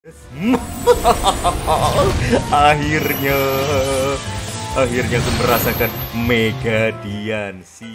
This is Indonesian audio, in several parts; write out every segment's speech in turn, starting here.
Akhirnya, akhirnya aku merasakan Mega Diansi.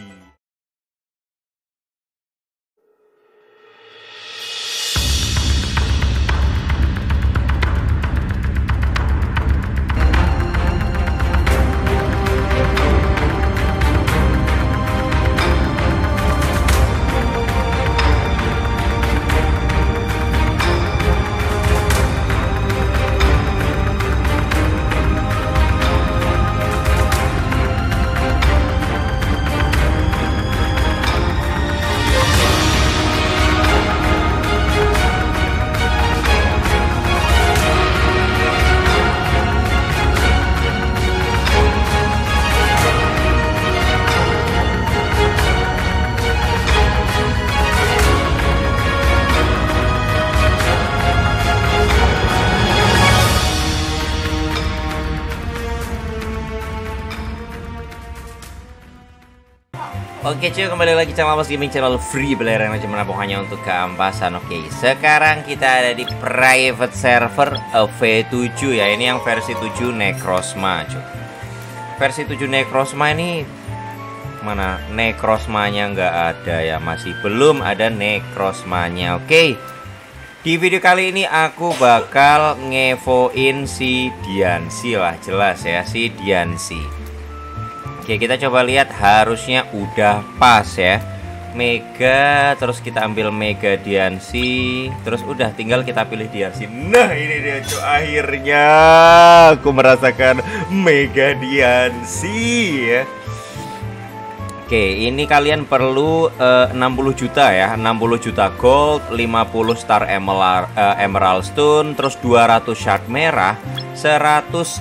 Oke cuy, kembali lagi channel Mas Gaming, channel free player yang cuma menampung hanya untuk keampasan. Oke, sekarang kita ada di private server V7 ya. Ini yang versi 7 Necrozma cuy. Versi 7 Necrozma ini mana? Necrozmanya nggak ada ya, masih belum ada Necrozmanya. Oke, di video kali ini aku bakal ngevoin si Diansi lah, jelas ya, si Diansi. Oke, kita coba lihat, harusnya udah pas ya. Mega, terus kita ambil Mega Diansi, terus udah tinggal kita pilih Diansi. Nah, ini dia cuy, akhirnya aku merasakan Mega Diansi ya. Oke, ini kalian perlu 60 juta ya, 60 juta gold, 50 star emerald stone, terus 200 shard merah, 100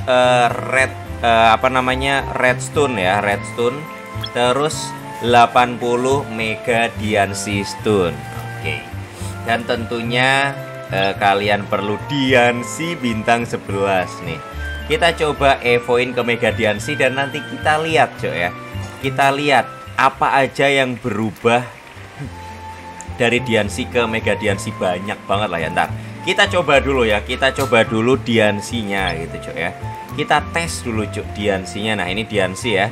redstone ya, redstone, terus 80 Mega Diansi stone. Oke. Dan tentunya kalian perlu Diansi bintang 11 nih. Kita coba evoin ke Mega Diansi dan nanti kita lihat coy ya. Kita lihat apa aja yang berubah dari Diansi ke Mega Diansi, banyak banget lah ya. Ntar kita coba dulu ya, kita coba dulu Diansinya gitu coy ya. Kita tes dulu cuk Diansinya. Nah, ini Diansi ya.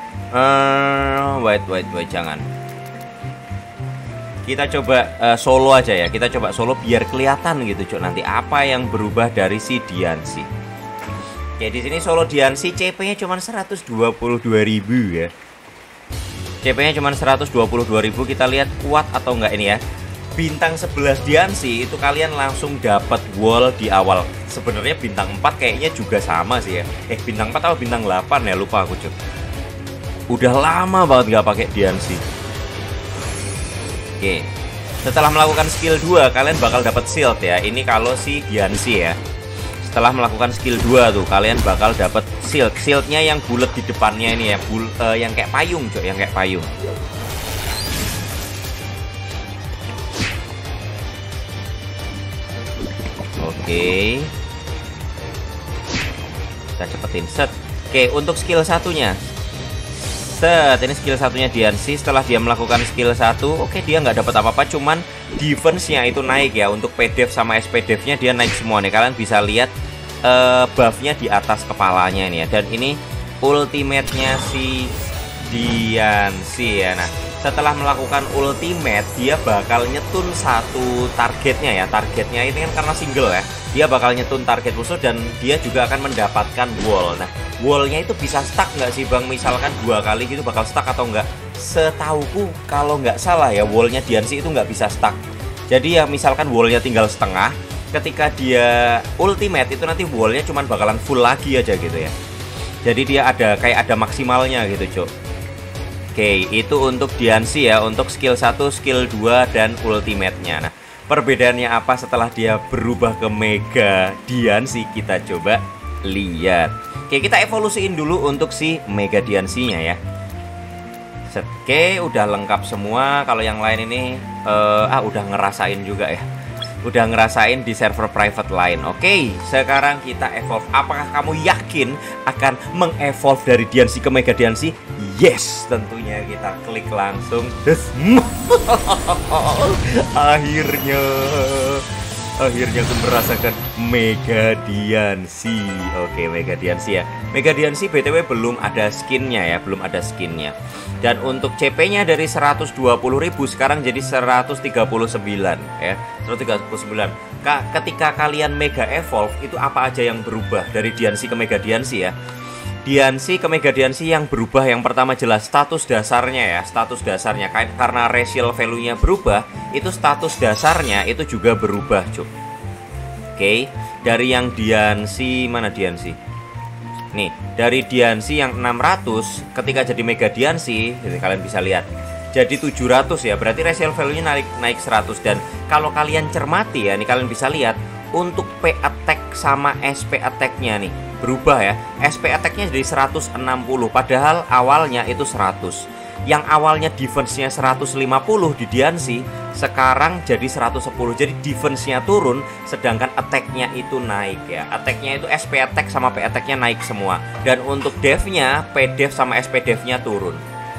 Wait, jangan. Kita coba solo aja ya. Kita coba solo biar kelihatan gitu cuk nanti apa yang berubah dari si Diansi. Oke, di sini solo Diansi CP-nya cuma 122.000 ya. CP-nya cuma 122.000. Kita lihat kuat atau enggak ini ya. Bintang 11 Diansi itu kalian langsung dapat wall di awal. Sebenarnya bintang 4 kayaknya juga sama sih ya. Bintang 4 atau bintang 8 ya, lupa aku cuy. Udah lama banget gak pakai Diansi. Oke, setelah melakukan skill 2 kalian bakal dapat shield ya. Ini kalau si Diansi ya. Setelah melakukan skill 2 tuh kalian bakal dapat shield. Shieldnya yang bulat di depannya ini ya, yang kayak payung cuy, yang kayak payung. Oke, kita cepetin set. Oke, untuk skill satunya set, ini skill satunya Diansi. Setelah dia melakukan skill 1, oke, dia nggak dapat apa-apa, cuman defense-nya itu naik ya. Untuk PDEF sama SPDEF-nya dia naik semua nih. Kalian bisa lihat buff-nya di atas kepalanya ini ya. Dan ini ultimate-nya si Diansi ya. Nah, setelah melakukan ultimate dia bakal nyetun satu targetnya ya. Targetnya ini kan karena single ya, dia bakal nyetun target musuh dan dia juga akan mendapatkan wall. Nah, wallnya itu bisa stuck nggak sih bang? Misalkan 2 kali gitu bakal stuck atau enggak? Setauku kalau nggak salah ya, wallnya Diansi itu nggak bisa stuck. Jadi ya misalkan wallnya tinggal setengah, ketika dia ultimate itu nanti wallnya cuman bakalan full lagi aja gitu ya. Jadi dia ada kayak ada maksimalnya gitu cok. Oke, itu untuk Diansi ya, untuk skill 1, skill 2, dan ultimate-nya. Nah, perbedaannya apa setelah dia berubah ke Mega Diansi? Kita coba lihat. Oke, kita evolusiin dulu untuk si Mega Diansinya ya. Oke, udah lengkap semua. Kalau yang lain ini udah ngerasain juga ya. Udah ngerasain di server private lain. Oke, sekarang kita evolve. Apakah kamu yakin akan mengevolve dari Diansi ke Mega Diansi? Yes, tentunya kita klik langsung. Akhirnya Akhirnya aku merasakan Mega Diancie. Oke, Mega Diancie ya. Mega Diancie BTW belum ada skinnya ya, belum ada skinnya. Dan untuk CP-nya dari 120.000 sekarang jadi 139 ya. 139. Ketika kalian Mega Evolve itu apa aja yang berubah dari Diancie ke Mega Diancie ya? Diancie ke Mega Diancie yang berubah yang pertama jelas status dasarnya ya, status dasarnya karena racial value-nya berubah, itu status dasarnya itu juga berubah, Cuk. Oke, dari yang Diancie mana Diancie? Nih, dari Diancie yang 600 ketika jadi Mega Diancie, jadi kalian bisa lihat. Jadi 700 ya, berarti racial value-nya naik 100 dan kalau kalian cermati ya, nih kalian bisa lihat untuk P attack sama SP attack-nya nih berubah ya. SP attack-nya jadi 160 padahal awalnya itu 100. Yang awalnya defense-nya 150 di Diancie sekarang jadi 110. Jadi defense-nya turun sedangkan attack-nya itu naik ya. Attack-nya itu SP attack sama P attack-nya naik semua. Dan untuk dev-nya P dev sama SP dev-nya turun.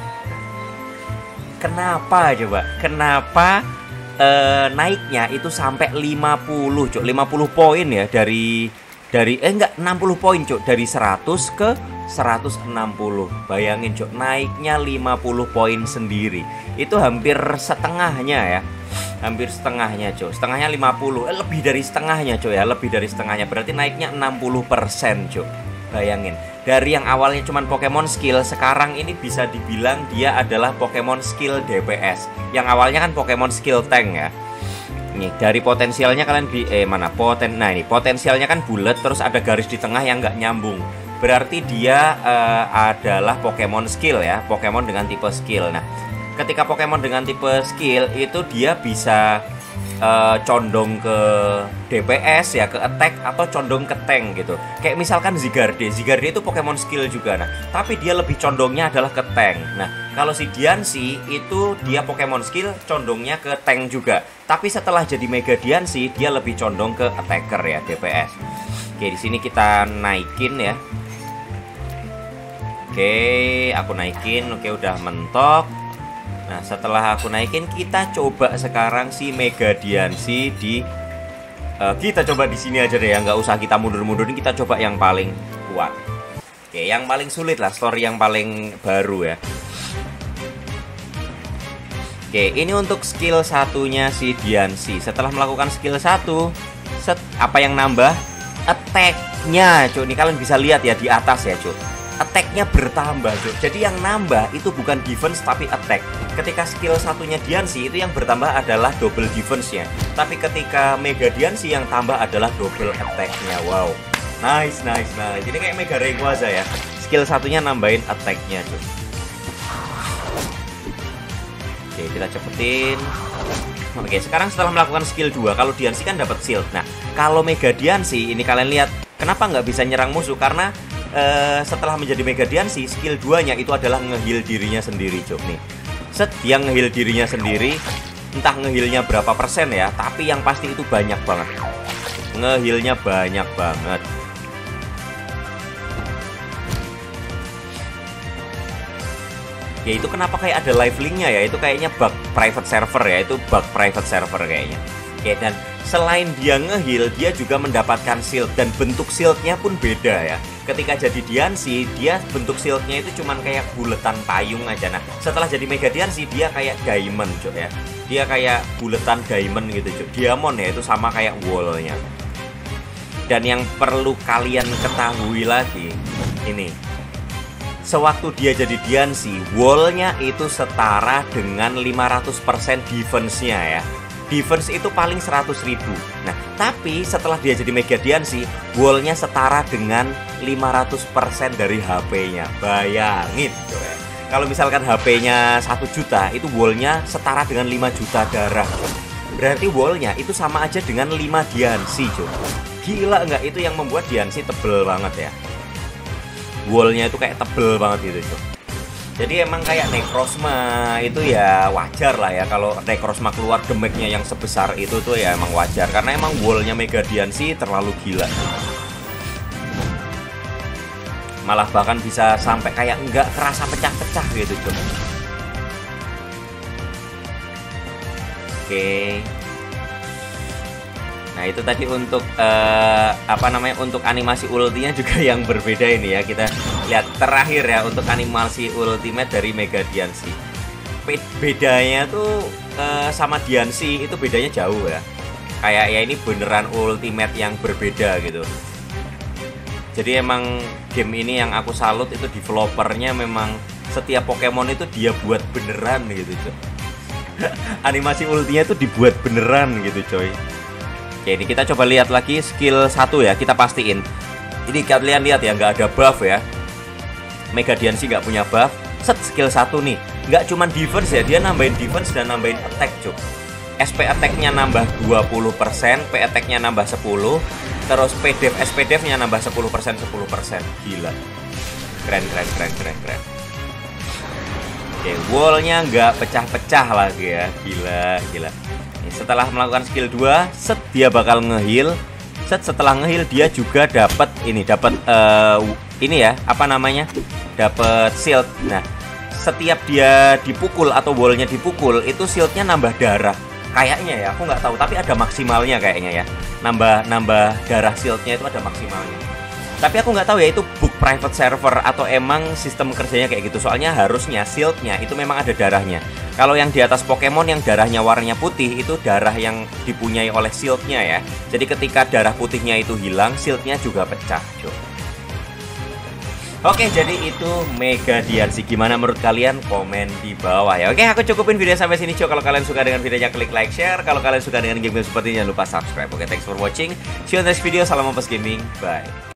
Kenapa coba? Kenapa naiknya itu sampai 50, Cuk? 50 poin ya dari enggak 60 poin, Cuk, dari 100 ke 160. Bayangin, Cuk, naiknya 50 poin sendiri. Itu hampir setengahnya ya. Hampir setengahnya, Cuk. Setengahnya 50. Lebih dari setengahnya, Cuk ya. Lebih dari setengahnya. Berarti naiknya 60%, Cuk. Bayangin. Dari yang awalnya cuman Pokemon skill, sekarang ini bisa dibilang dia adalah Pokemon skill DPS. Yang awalnya kan Pokemon skill tank ya. Nih, dari potensialnya kalian nah ini potensialnya kan bulat terus ada garis di tengah yang nggak nyambung. Berarti dia adalah Pokemon skill ya, Pokemon dengan tipe skill. Nah, ketika Pokemon dengan tipe skill itu dia bisa condong ke DPS ya, ke attack atau condong ke tank gitu. Kayak misalkan Zygarde itu Pokemon skill juga. Nah, tapi dia lebih condongnya adalah ke tank. Nah, kalau si Diancie itu dia Pokemon skill condongnya ke tank juga. Tapi setelah jadi Mega Diancie dia lebih condong ke attacker ya, DPS. Oke, di sini kita naikin ya. Oke, aku naikin. Oke, udah mentok. Nah, setelah aku naikin, kita coba sekarang si Mega Diancie di kita coba di sini aja deh ya, nggak usah kita mundur-mundurin, kita coba yang paling kuat. Oke, yang paling sulit lah, story yang paling baru ya. Oke, ini untuk skill satunya si Diancie. Setelah melakukan skill 1, apa yang nambah? Attack-nya, Cuk. Ini kalian bisa lihat ya di atas ya, Cuk. Attack-nya bertambah, Cuk. Jadi yang nambah itu bukan defense tapi attack. Ketika skill satunya Diancie itu yang bertambah adalah double defense-nya. Tapi ketika Mega Diancie yang tambah adalah double attack-nya. Wow. Nice. Jadi kayak Mega Rayquaza ya. Skill satunya nambahin attack-nya, Cuk. Oke, kita cepetin. Oke, sekarang setelah melakukan skill 2, kalau Diancie kan dapat shield. Nah, kalau Mega Diancie ini kalian lihat, kenapa nggak bisa nyerang musuh? Karena setelah menjadi Mega Diancie, skill 2-nya itu adalah nge-heal dirinya sendiri, Cuk. Nih, dia nge-heal dirinya sendiri. Entah nge-healnya berapa persen ya, tapi yang pasti itu banyak banget. Nge-healnya banyak banget. Ya itu kenapa kayak ada live linknya ya, itu kayaknya bug private server ya, itu bug private server kayaknya. Oke, dan selain dia nge-heal, dia juga mendapatkan shield dan bentuk shieldnya pun beda ya. Ketika jadi Diancie, dia bentuk shieldnya itu cuman kayak buletan payung aja. Nah, setelah jadi Mega Diancie, dia kayak diamond, Cuk ya. Dia kayak buletan diamond gitu, Cuk. Diamond ya, itu sama kayak wallnya. Dan yang perlu kalian ketahui lagi, ini. Sewaktu dia jadi Diancie, wallnya itu setara dengan 500% defense-nya ya. Defense itu paling 100.000. Nah, tapi setelah dia jadi Mega Diancie, wallnya setara dengan 500% dari HP-nya. Bayangin, coba. Kalau misalkan HP-nya 1 juta, itu wallnya setara dengan 5 juta darah. Berarti wallnya itu sama aja dengan 5 Diancie, coba. Gila nggak? Itu yang membuat Diancie tebel banget ya. Wallnya itu kayak tebel banget gitu, coba. Jadi emang kayak Necrozma itu ya wajar lah ya, kalau Necrozma keluar damage-nya yang sebesar itu tuh ya emang wajar, karena emang wallnya Mega Diancie terlalu gila. Malah bahkan bisa sampai kayak nggak kerasa pecah-pecah gitu, coba. Oke. Nah itu tadi untuk apa namanya, untuk animasi ultinya juga yang berbeda ini ya. Kita lihat terakhir ya untuk animasi ultimate dari Mega Diancie. Bedanya tuh sama Diancie itu bedanya jauh ya. Kayak ya ini beneran ultimate yang berbeda gitu. Jadi emang game ini yang aku salut itu developernya, memang setiap Pokemon itu dia buat beneran gitu coy. Animasi ultinya itu dibuat beneran gitu coy. Oke, ini kita coba lihat lagi skill 1 ya, kita pastiin. Ini kalian lihat ya, nggak ada buff ya. Mega Diancie nggak punya buff. Set skill 1 nih, nggak cuman defense ya, dia nambahin defense dan nambahin attack cuy. SP attack-nya nambah 20%, P attack-nya nambah 10, terus SP def-nya nambah 10%. Gila. Keren. Oke, wall-nya nggak pecah-pecah lagi ya. Gila. Setelah melakukan skill 2, set dia bakal nge-heal. Setelah nge-heal dia juga dapat ini ya, apa namanya? Dapat shield. Nah, setiap dia dipukul atau wallnya dipukul, itu shieldnya nambah darah. Kayaknya ya, aku nggak tahu, tapi ada maksimalnya kayaknya ya. Nambah darah shieldnya itu ada maksimalnya. Tapi aku nggak tahu ya itu bug private server atau emang sistem kerjanya kayak gitu. Soalnya harusnya shieldnya itu memang ada darahnya. Kalau yang di atas Pokemon yang darahnya warnanya putih, itu darah yang dipunyai oleh shieldnya ya. Jadi ketika darah putihnya itu hilang, shieldnya juga pecah cuy. Oke, jadi itu Mega Diancie. Gimana menurut kalian? Komen di bawah ya. Oke, aku cukupin video sampai sini cuy. Kalau kalian suka dengan videonya, klik like, share. Kalau kalian suka dengan game-game seperti ini, jangan lupa subscribe. Oke, thanks for watching. See you on next video. Salam Mampus Gaming. Bye.